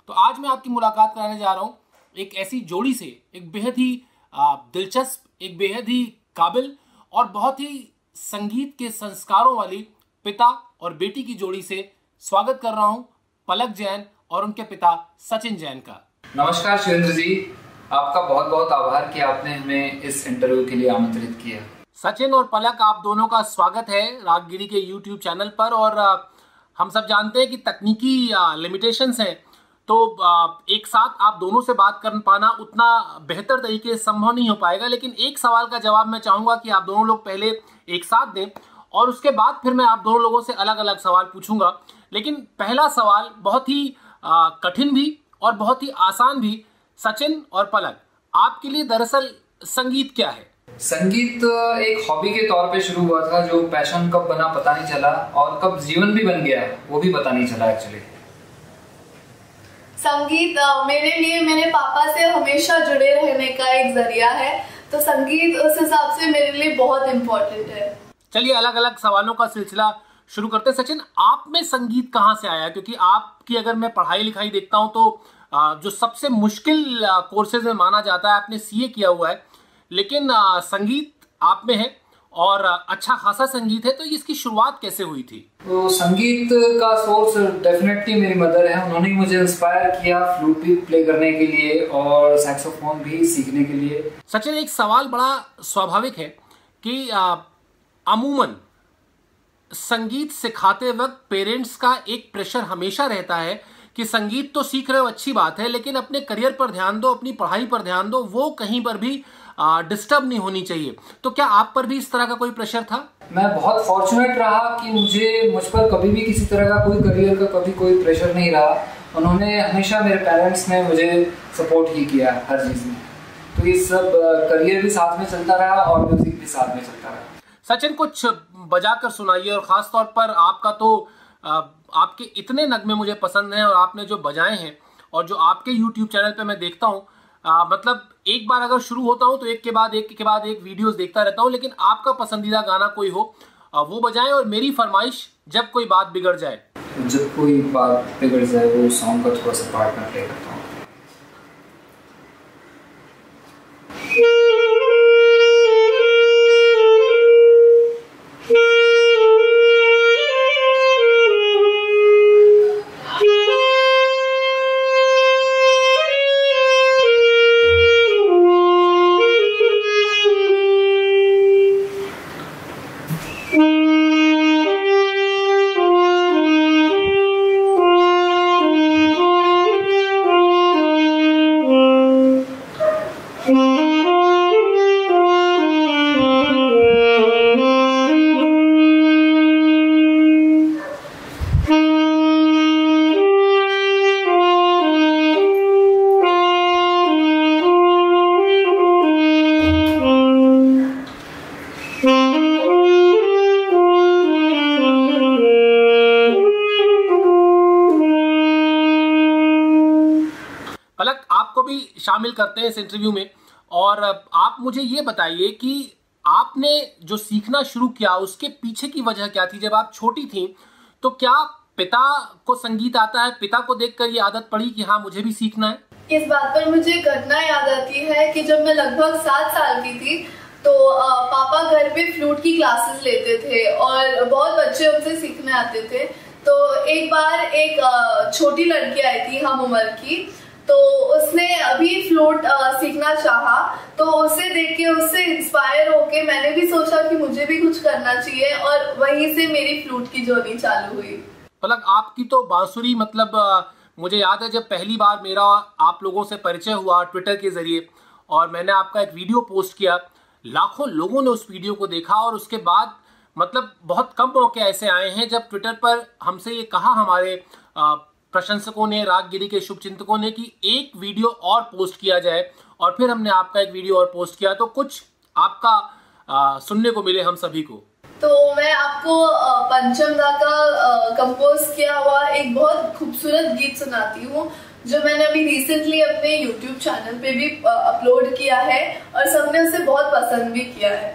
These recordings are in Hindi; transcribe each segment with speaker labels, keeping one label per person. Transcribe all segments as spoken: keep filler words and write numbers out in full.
Speaker 1: तो आज मैं आपकी मुलाकात कराने जा रहा हूँ एक ऐसी जोड़ी से, एक बेहद ही दिलचस्प, एक बेहद ही काबिल और बहुत ही संगीत के संस्कारों वाली पिता और बेटी की जोड़ी से स्वागत कर रहा हूँ पलक जैन और उनके पिता सचिन जैन का।
Speaker 2: नमस्कार शिवेंद्र जी, आपका बहुत बहुत आभार कि आपने हमें इस इंटरव्यू के लिए आमंत्रित किया।
Speaker 1: सचिन और पलक, आप दोनों का स्वागत है रागगिरी के यूट्यूब चैनल पर। और हम सब जानते हैं कि तकनीकी लिमिटेशंस हैं, तो एक साथ आप दोनों से बात कर पाना उतना बेहतर तरीके से संभव नहीं हो पाएगा। लेकिन एक सवाल का जवाब मैं चाहूँगा कि आप दोनों लोग पहले एक साथ दें और उसके बाद फिर मैं आप दोनों लोगों से अलग अलग सवाल पूछूंगा। लेकिन पहला सवाल बहुत ही कठिन भी और बहुत ही आसान भी। सचिन और पलक, आपके लिए दरअसल संगीत क्या है?
Speaker 2: संगीत एक हॉबी के तौर पे शुरू हुआ था, जो पैशन कब बना पता नहीं चला और कब जीवन भी बन गया वो भी पता नहीं चला एक्चुअली।
Speaker 3: संगीत मेरे लिए मेरे पापा से हमेशा जुड़े रहने का एक जरिया है, तो संगीत उस हिसाब से मेरे लिए बहुत इम्पोर्टेंट है।
Speaker 1: चलिए अलग अलग सवालों का सिलसिला शुरू करते हैं। सचिन, आप में संगीत कहाँ से आया? क्योंकि आपकी अगर मैं पढ़ाई लिखाई देखता हूँ तो जो सबसे मुश्किल कोर्सेज में माना जाता है, आपने सीए किया हुआ है, लेकिन संगीत आप में है और अच्छा खासा संगीत है, तो इसकी शुरुआत कैसे हुई थी?
Speaker 2: तो संगीत का सोर्स डेफिनेटली मेरी मदर है। उन्होंने मुझे इंस्पायर किया फ्लूट भी प्ले करने के लिए और सैक्सोफोन भी सीखने के लिए।
Speaker 1: सचिन, एक सवाल बड़ा स्वाभाविक है कि अमूमन संगीत सिखाते वक्त पेरेंट्स का एक प्रेशर हमेशा रहता है कि संगीत तो सीख रहे हो, अच्छी बात है, लेकिन अपने करियर पर ध्यान दो, अपनी पढ़ाई पर ध्यान दो, वो कहीं पर भी डिस्टर्ब नहीं होनी चाहिए। तो क्या आप पर भी इस तरह का कोई प्रेशर था?
Speaker 2: मैं बहुत फॉर्चुनेट रहा कि मुझे मुझ पर कभी भी किसी तरह का कोई करियर का कभी कोई प्रेशर नहीं रहा। उन्होंने हमेशा, मेरे पेरेंट्स ने मुझे सपोर्ट ही किया हर चीज़ में। तो ये सब करियर भी साथ में चलता रहा और म्यूजिक भी साथ में चलता रहा।
Speaker 1: सचिन, कुछ बजाकर सुनाइए, और ख़ास तौर पर आपका तो आपके इतने नगमे मुझे पसंद हैं और आपने जो बजाए हैं और जो आपके यूट्यूब चैनल पे मैं देखता हूँ, मतलब एक बार अगर शुरू होता हूँ तो एक के बाद एक के बाद एक वीडियोस देखता रहता हूँ। लेकिन आपका पसंदीदा गाना कोई हो वो बजाएं, और मेरी फरमाइश जब कोई बात बिगड़ जाए।
Speaker 2: जब कोई बात बिगड़ जाए वो सॉन्ग का थोड़ा सा पार्ट में प्ले करता हूँ।
Speaker 1: पलक, आपको भी शामिल करते हैं इस इंटरव्यू में, और आप मुझे ये बताइए कि आपने जो सीखना शुरू किया उसके पीछे की वजह क्या थी? जब आप छोटी थी तो क्या पिता को संगीत आता है, पिता को देखकर ये आदत पड़ी कि हाँ मुझे भी सीखना है?
Speaker 3: इस बात पर मुझे घटना याद आती है कि जब मैं लगभग सात साल की थी तो पापा घर पे फ्लूट की क्लासेस लेते थे और बहुत बच्चे उनसे सीखने आते थे। तो एक बार एक छोटी लड़की आई थी हम उम्र की, तो उसने अभी फ्लूट सीखना चाहा, तो उसे देख के उससे इंस्पायर होके मैंने भी सोचा कि मुझे भी कुछ करना चाहिए, और वहीं से मेरी फ्लूट की जर्नी चालू हुई।
Speaker 1: पलक, आपकी तो बांसुरी, मतलब मुझे याद है जब पहली बार मेरा आप लोगों से परिचय हुआ ट्विटर के जरिए और मैंने आपका एक वीडियो पोस्ट किया, लाखों लोगों ने उस वीडियो को देखा, और उसके बाद मतलब बहुत कम मौके ऐसे आए हैं जब ट्विटर पर हमसे ये कहा हमारे प्रशंसकों ने, रागगिरी के शुभचिंतकों ने, कि एक वीडियो और पोस्ट किया जाए, और फिर हमने आपका एक वीडियो और पोस्ट किया। तो कुछ आपका आ, सुनने को मिले हम सभी को।
Speaker 3: तो मैं आपको पंचम दा का कंपोज किया हुआ एक बहुत खूबसूरत गीत सुनाती हूँ, जो मैंने अभी रिसेंटली अपने यूट्यूब चैनल पे भी अपलोड किया है और सबने उसे बहुत पसंद भी किया है।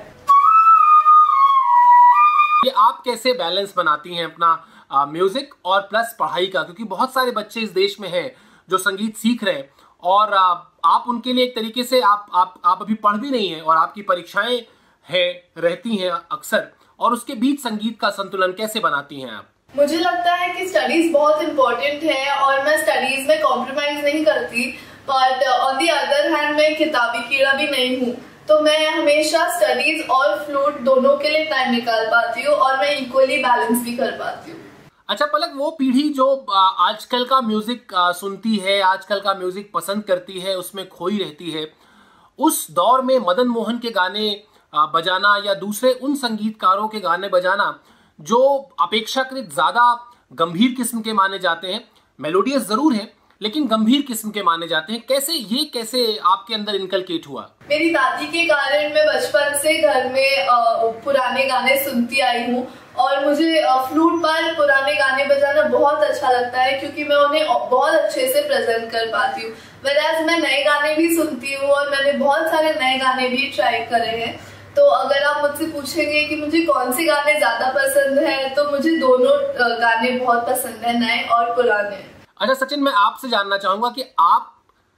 Speaker 1: ये आप कैसे बैलेंस बनाती हैं अपना म्यूजिक और प्लस पढ़ाई का? क्योंकि बहुत सारे बच्चे इस देश में हैं जो संगीत सीख रहे हैं और आप उनके लिए एक तरीके से आप आप आप अभी पढ़ भी नहीं हैं और आपकी परीक्षाएं हैं रहती हैं अक्सर, और उसके बीच संगीत का संतुलन कैसे बनाती हैं आप?
Speaker 3: मुझे लगता है कि स्टडीज बहुत इम्पोर्टेंट है और मैं स्टडीज में कॉम्प्रोमाइज नहीं करती, but on the other hand मैं किताबी कीड़ा भी नहीं हूँ, तो मैं हमेशा स्टडीज और फ्लूट दोनों के लिए टाइम निकाल पाती हूँ और मैं इक्वली बैलेंस भी कर पाती हूँ।
Speaker 1: अच्छा पलक, वो पीढ़ी जो आजकल का म्यूजिक सुनती है, आजकल का म्यूजिक पसंद करती है, उसमें खोई रहती है, उस दौर में मदन मोहन के गाने बजाना या दूसरे उन संगीतकारों के गाने बजाना जो अपेक्षाकृत ज्यादा गंभीर किस्म के माने जाते हैं, मेलोडियस जरूर है लेकिन गंभीर किस्म के माने जाते हैं, कैसे ये कैसे आपके अंदर इनकलकेट हुआ?
Speaker 3: मेरी दादी के कारण मैं बचपन से घर में पुराने गाने सुनती आई हूँ और मुझे फ्लूट पर पुराने गाने बजाना बहुत अच्छा लगता है क्योंकि मैं उन्हें बहुत अच्छे से प्रेजेंट कर पाती हूँ। वैराज मैं नए गाने भी सुनती हूँ और मैंने बहुत सारे नए गाने भी ट्राई करे हैं। तो अगर आप मुझसे पूछेंगे कि मुझे कौन से गाने ज्यादा पसंद है, तो मुझे दोनों गाने बहुत पसंद है, नए और पुराने।
Speaker 1: अच्छा सचिन, मैं आपसे जानना चाहूंगा कि आप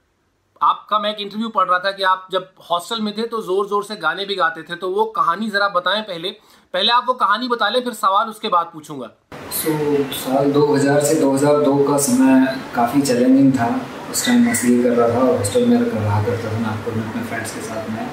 Speaker 1: आपका मैं एक इंटरव्यू पढ़ रहा था कि आप जब हॉस्टल में थे तो जोर जोर से गाने भी गाते थे, तो वो कहानी जरा बताएं। पहले पहले आप वो कहानी बता लें, फिर सवाल उसके बाद पूछूंगा।
Speaker 2: सो so, साल दो हज़ार से दो हज़ार दो का समय काफ़ी चैलेंजिंग था। उस टाइम मैं सी कर रहा था और हॉस्टल में रहा करता था नागपुर में अपने फ्रेंड्स के साथ में।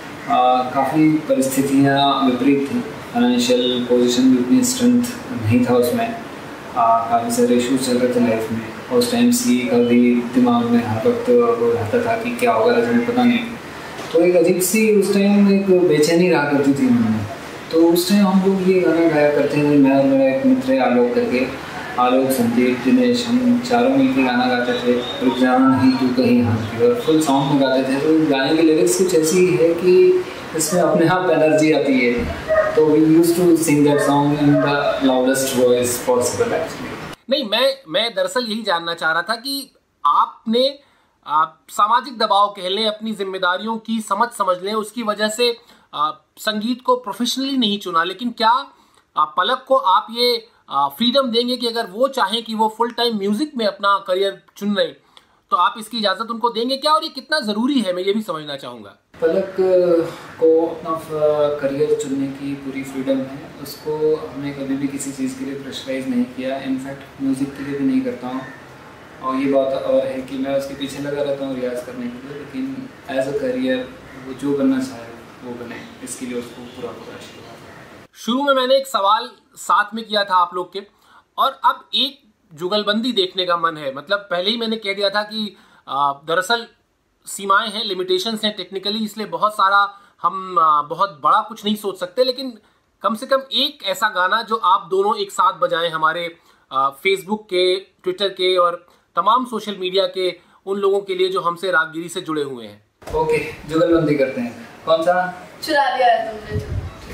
Speaker 2: काफ़ी परिस्थितियाँ विपरीत थी, फाइनेंशियल पोजीशन भी उतनी स्ट्रेंथ नहीं था उसमें, काफ़ी सारे इशूज़ चल रहे थे लाइफ में। उस टाइम सी का भी दिमाग में हर वक्त वो रहता था कि क्या होगा रिजल्ट पता नहीं, तो एक अजीब सी उस टाइम एक बेचैनी रहा करती थी उन्होंने। तो उस टाइम हम लोग ये गाना गाया करते थे, मैं और मेरा एक मित्र आलोक करके, आलोक, संदीप, दिनेश, हम चारों मिलकर गाना गाते थे, रुक जाना नहीं तू कहीं हाथ, और फुल सॉन्ग में गाते थे। तो गाने की लिरिक्स कुछ ऐसी है कि इसमें अपने आप एनर्जी आती है, तो we used to sing that song in the loudest voice possible actually.
Speaker 1: नहीं, मैं मैं दरअसल यही जानना चाह रहा था कि आपने आप सामाजिक दबाव कह लें, अपनी जिम्मेदारियों की समझ समझ लें, उसकी वजह से आ, संगीत को प्रोफेशनली नहीं चुना, लेकिन क्या आ, पलक को आप ये फ्रीडम देंगे कि अगर वो चाहें कि वो फुल टाइम म्यूजिक में अपना करियर चुन रहे, तो आप इसकी इजाज़त उनको देंगे क्या, और ये कितना ज़रूरी है, मैं ये भी समझना चाहूँगा।
Speaker 2: पलक को अपना करियर चुनने की पूरी फ्रीडम है, उसको हमने कभी भी किसी चीज़ के लिए प्रेशराइज नहीं किया, इनफैक्ट म्यूज़िक के लिए भी नहीं करता हूँ। और ये बात और है कि मैं उसके पीछे लगा रहता हूँ रियाज़ करने के लिए, लेकिन एज अ करियर वो जो बनना चाहे वो बने, इसके लिए उसको पूरा पूरा आशीर्वाद।
Speaker 1: शुरू में मैंने एक सवाल साथ में किया था आप लोग के, और अब एक जुगलबंदी देखने का मन है। मतलब पहले ही मैंने कह दिया था कि दरअसल सीमाएं हैं, लिमिटेशंस हैं टेक्निकली, इसलिए बहुत सारा हम आ, बहुत बड़ा कुछ नहीं सोच सकते, लेकिन कम से कम एक ऐसा गाना जो आप दोनों एक साथ बजाएं हमारे फेसबुक के, ट्विटर के और तमाम सोशल मीडिया के उन लोगों के लिए जो हमसे रागगिरी से जुड़े हुए हैं।
Speaker 2: ओके, जुगलबंदी करते हैं। कौन सा?
Speaker 3: चुरा लिया है तुमने।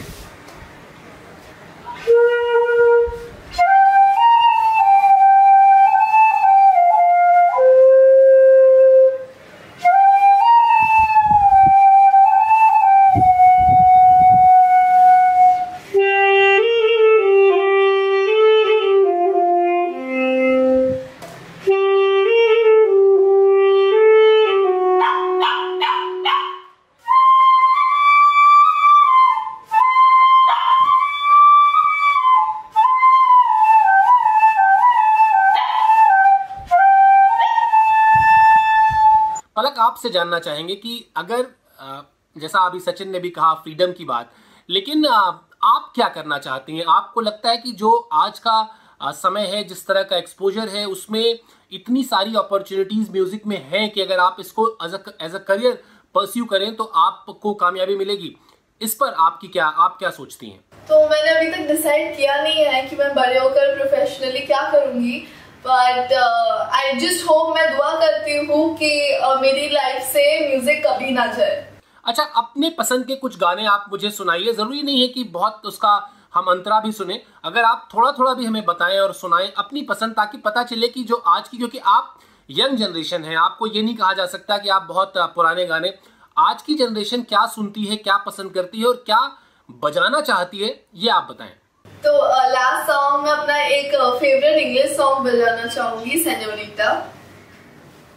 Speaker 1: आपसे जानना चाहेंगे कि अगर जैसा अभी सचिन ने भी कहा फ्रीडम की बात, लेकिन आप क्या करना चाहती हैं? आपको लगता है कि जो आज का समय है, जिस तरह का एक्सपोजर है, उसमें इतनी सारी अपॉर्चुनिटीज म्यूजिक में हैं कि अगर आप इसको as as a career pursue करें तो आपको कामयाबी मिलेगी। इस पर आपकी क्या आप क्या सोचती हैं?
Speaker 3: तो मैंने अभी तक डिसाइड किया नहीं है कि मैं बड़े होकर प्रोफेशनली क्या करूंगी, बट आई जस्ट होप, मैं दुआ करती हूँ कि uh, मेरी लाइफ से म्यूजिक कभी ना जाए।
Speaker 1: अच्छा, अपने पसंद के कुछ गाने आप मुझे सुनाइए। जरूरी नहीं है कि बहुत उसका हम अंतरा भी सुने, अगर आप थोड़ा थोड़ा भी हमें बताएं और सुनाएं अपनी पसंद, ताकि पता चले कि जो आज की, क्योंकि आप यंग जनरेशन है, आपको ये नहीं कहा जा सकता कि आप बहुत पुराने गाने, आज की जनरेशन क्या सुनती है, क्या पसंद करती है और क्या बजाना चाहती है, ये आप बताएं।
Speaker 3: तो लास्ट uh, सॉन्ग में अपना एक फेवरेट इंग्लिश सॉन्ग बजाना चाहूंगी, सेनोरिटा।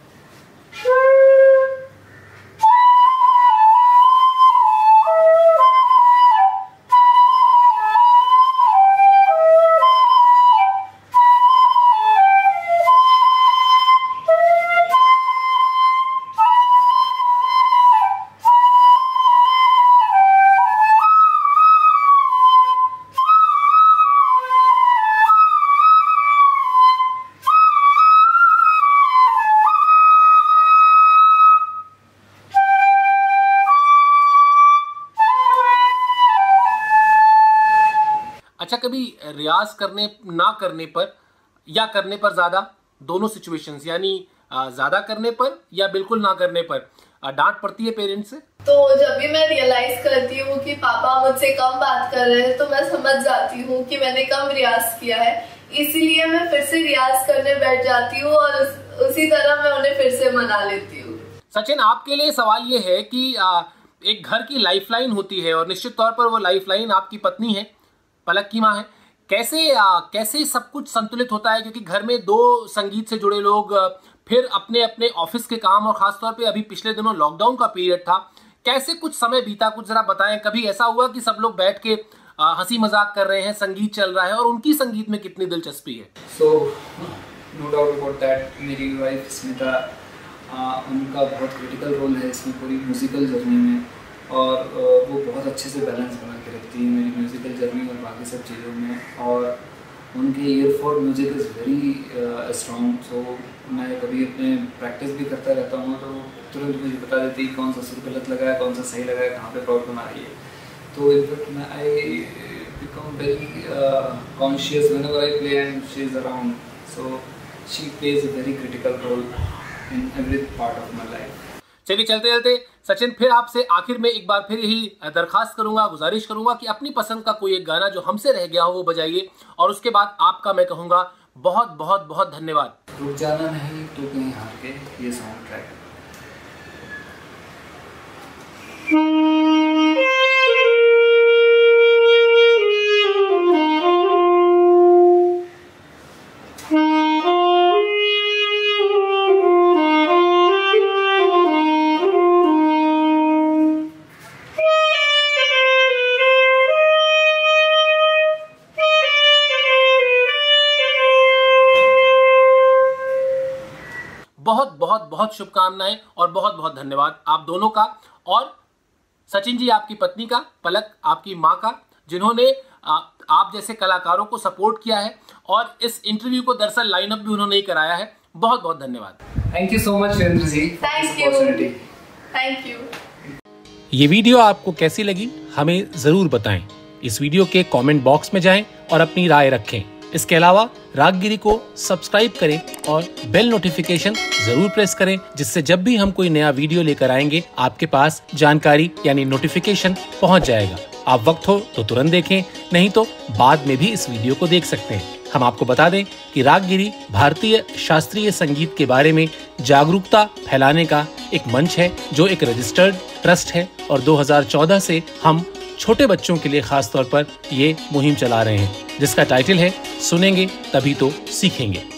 Speaker 1: अच्छा, कभी रियाज करने ना करने पर या करने पर ज़्यादा, दोनों सिचुएशंस, यानी ज़्यादा करने पर या बिल्कुल ना करने पर डांट पड़ती है पेरेंट्स से?
Speaker 3: तो जब भी मैं रियलाइज करती हूँ कि पापा मुझसे कम बात कर रहे हैं तो मैं समझ जाती हूँ कि मैंने कम रियाज किया है, इसीलिए मैं फिर से रियाज करने बैठ जाती हूँ और उस, उसी तरह मैं उन्हें फिर से मना लेती हूँ।
Speaker 1: सचिन, आपके लिए सवाल ये है कि आ, एक घर की लाइफलाइन होती है और निश्चित तौर पर वो लाइफलाइन आपकी पत्नी है, पलक की माँ है। कैसे आ, कैसे सब कुछ संतुलित होता है, क्योंकि घर में दो संगीत से जुड़े लोग, फिर अपने अपने ऑफिस के काम, और खासतौर पे अभी पिछले दिनों लॉकडाउन का पीरियड था, कैसे कुछ समय बीता, कुछ जरा बताएं। कभी ऐसा हुआ कि सब लोग बैठ के हंसी मजाक कर रहे हैं, संगीत चल रहा है और उनकी संगीत में कितनी दिलचस्पी है?
Speaker 2: So no doubt about that, मेरी वाइफ स्मिता, उनका बहुत क्रिटिकल रोल है इसमें पूरी म्यूज़िकल जर्नी में, और uh, वो बहुत अच्छे से बैलेंस बना के रखती है मेरी म्यूज़िकल जर्नी और बाकी सब चीज़ों में। और उनके ear for music is very strong, so मैं कभी अपने प्रैक्टिस भी करता रहता हूँ तो तुरंत मुझे बता देती है कौन सा सुर गलत लगा है, कौन सा सही लगा है, कहाँ पे प्रॉब्लम आ रही है। तो इनफैक्ट मैं I become very conscious whenever I play and she is around, so she plays a very critical role in every part of my life.
Speaker 1: चलिए चलते चलते सचिन, फिर आपसे आखिर में एक बार फिर यही दरखास्त करूंगा, गुजारिश करूंगा कि अपनी पसंद का कोई एक गाना जो हमसे रह गया हो वो बजाइए, और उसके बाद आपका मैं कहूँगा बहुत बहुत बहुत धन्यवाद।
Speaker 2: रुक जाना नहीं तो कहीं हार के, ये साउंड ट्रैक है।
Speaker 1: बहुत बहुत बहुत शुभकामनाएं और बहुत बहुत धन्यवाद आप दोनों का, और सचिन जी आपकी पत्नी का, पलक आपकी माँ का, जिन्होंने आ, आप जैसे कलाकारों को सपोर्ट किया है और इस इंटरव्यू को दरअसल लाइनअप भी उन्होंने ही कराया है। बहुत बहुत धन्यवाद।
Speaker 2: Thank you so much Virendra ji,
Speaker 3: thank you thank you.
Speaker 1: ये वीडियो आपको कैसी लगी हमें जरूर बताएं। इस वीडियो के कमेंट बॉक्स में जाएं और अपनी राय रखें। इसके अलावा रागगिरी को सब्सक्राइब करें और बेल नोटिफिकेशन जरूर प्रेस करें, जिससे जब भी हम कोई नया वीडियो लेकर आएंगे आपके पास जानकारी यानी नोटिफिकेशन पहुंच जाएगा। आप वक्त हो तो तुरंत देखें, नहीं तो बाद में भी इस वीडियो को देख सकते हैं। हम आपको बता दें कि रागगिरी भारतीय शास्त्रीय संगीत के बारे में जागरूकता फैलाने का एक मंच है, जो एक रजिस्टर्ड ट्रस्ट है, और दो हज़ार चौदह से हम छोटे बच्चों के लिए खास तौर पर ये मुहिम चला रहे हैं, जिसका टाइटल है सुनेंगे तभी तो सीखेंगे।